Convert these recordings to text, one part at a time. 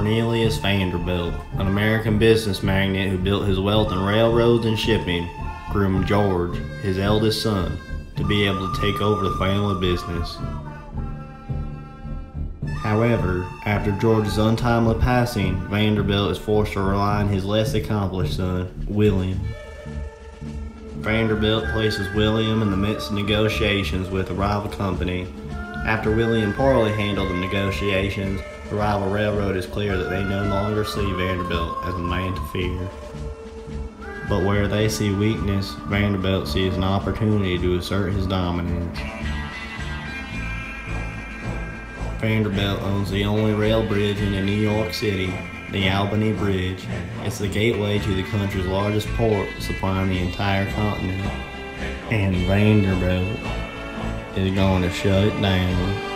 Cornelius Vanderbilt, an American business magnate who built his wealth in railroads and shipping, groomed George, his eldest son, to be able to take over the family business. However, after George's untimely passing, Vanderbilt is forced to rely on his less accomplished son, William. Vanderbilt places William in the midst of negotiations with a rival company. After William poorly handled the negotiations, the rival railroad is clear that they no longer see Vanderbilt as a man to fear. But where they see weakness, Vanderbilt sees an opportunity to assert his dominance. Vanderbilt owns the only rail bridge in New York City, the Albany Bridge. It's the gateway to the country's largest port, supplying the entire continent. And Vanderbilt is going to shut it down.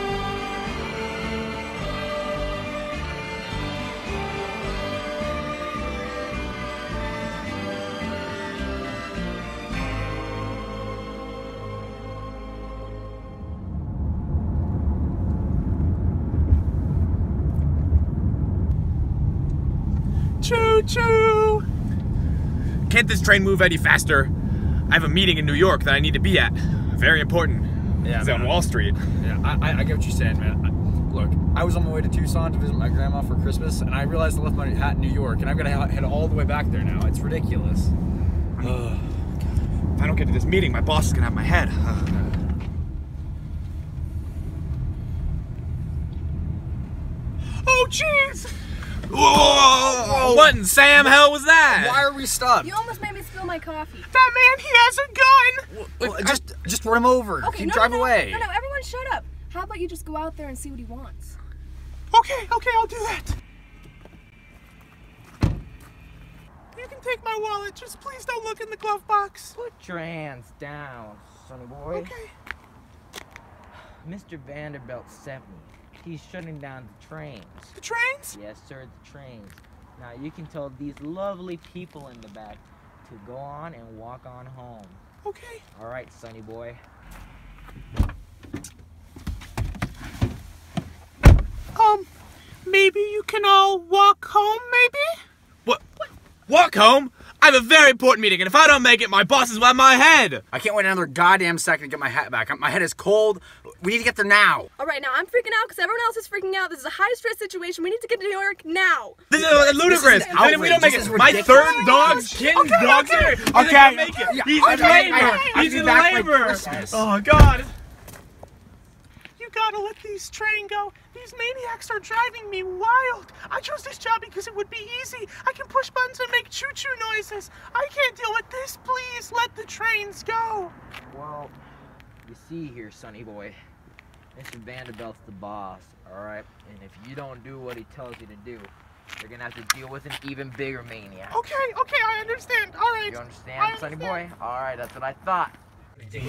Choo-choo! Can't this train move any faster? I have a meeting in New York that I need to be at. Very important. Yeah, it's on Wall Street. Yeah, I get what you're saying, man. Look, I was on my way to Tucson to visit my grandma for Christmas, and I realized I left my hat in New York, and I've got to head all the way back there now. It's ridiculous. If I don't get to this meeting, my boss is gonna have my head. Oh, jeez! Whoa! What in Sam hell was that? Why are we stopped? You almost made me spill my coffee. That man, he has a gun! Well, just run him over. Okay, Drive away. No, everyone shut up. How about you just go out there and see what he wants? Okay, I'll do that. You can take my wallet, just please don't look in the glove box. Put your hands down, sonny boy. Okay. Mr. Vanderbilt sent me. He's shutting down the trains. The trains? Yes, sir, the trains. Now you can tell these lovely people in the back to go on and walk on home. Okay. All right, sonny boy. Maybe you can all walk home, maybe? What? Walk home? I have a very important meeting, and if I don't make it, my bosses will have my head! I can't wait another goddamn second to get my hat back. My head is cold. We need to get there now. All right, now I'm freaking out because everyone else is freaking out. This is a high-stress situation. We need to get to New York now. This is ludicrous! This is We don't make This it. is My ridiculous. third dog's kitten's dog's here! Okay. Make it. Yeah, He's in labor! He's in labor! Oh, God. You gotta let these train go. These maniacs are driving me wild. I chose this job because it would be easy. I can push buttons and make choo-choo noises. I can't deal with this. Please let the trains go. Well, you see here, sonny boy, Mr. Vanderbilt's the boss, all right? And if you don't do what he tells you to do, you're gonna have to deal with an even bigger maniac. Okay, I understand. All right. You understand, sonny boy? All right, that's what I thought. Okay,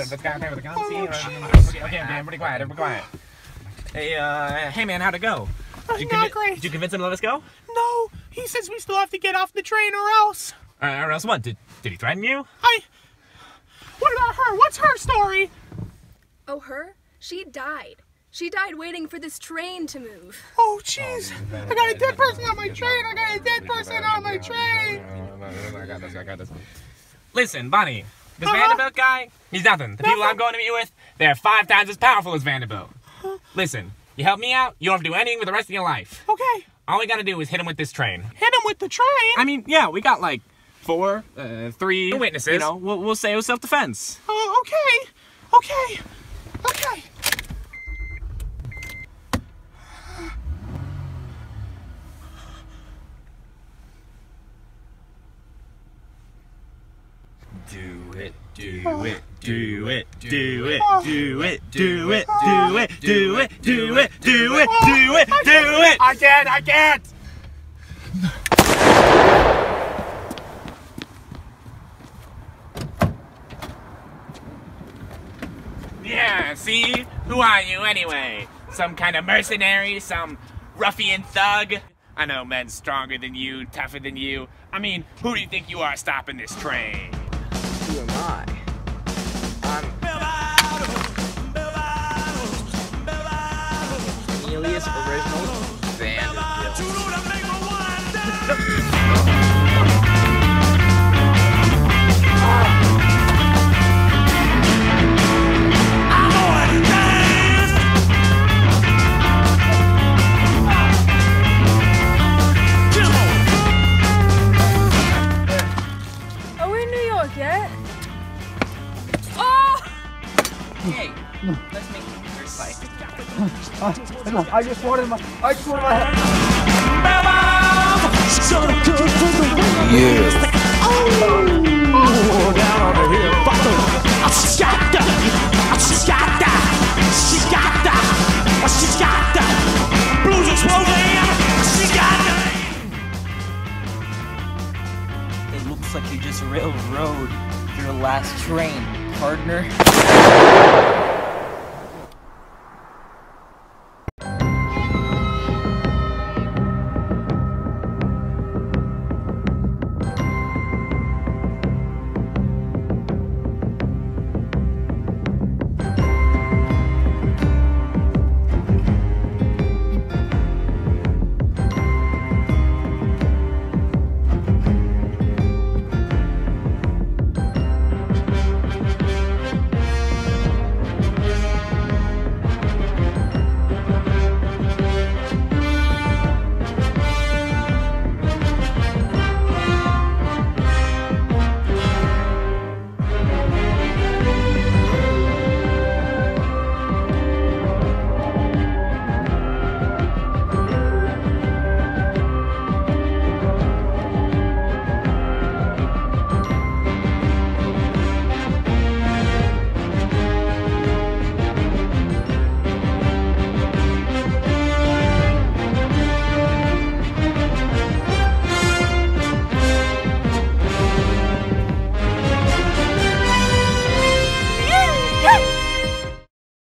everybody quiet. Hey man, how'd it go? Not great. Did you convince him to let us go? No, he says we still have to get off the train or else. Or else what? Did he threaten you? What about her? What's her story? Oh, her? She died. She died waiting for this train to move. Oh, jeez. I got a dead person on my train. I got a dead person on my train. I got this. Listen, Bonnie, this Vanderbilt guy, he's nothing. The people I'm going to meet with, they're 5 times as powerful as Vanderbilt. Listen, you help me out, you don't have to do anything for the rest of your life. Okay. All we gotta do is hit him with this train. Hit him with the train? I mean, yeah, we got like 3 witnesses. You know, we'll say it was self-defense. Oh, okay. Do it, do it, do it, do it, do it, do it, do it, do it, do it, do it, do it, do it! I can't! Yeah, see? Who are you anyway? Some kind of mercenary? Some ruffian thug? I know men stronger than you, tougher than you. I mean, who do you think you are stopping this train? Who am I? I'm Cornelius Vanderbilt. Hey, let's make it your fight. I just wanted my head. Down on the hill, she got that. Blues exploding. She got that. It looks like you just railroad your last train, partner.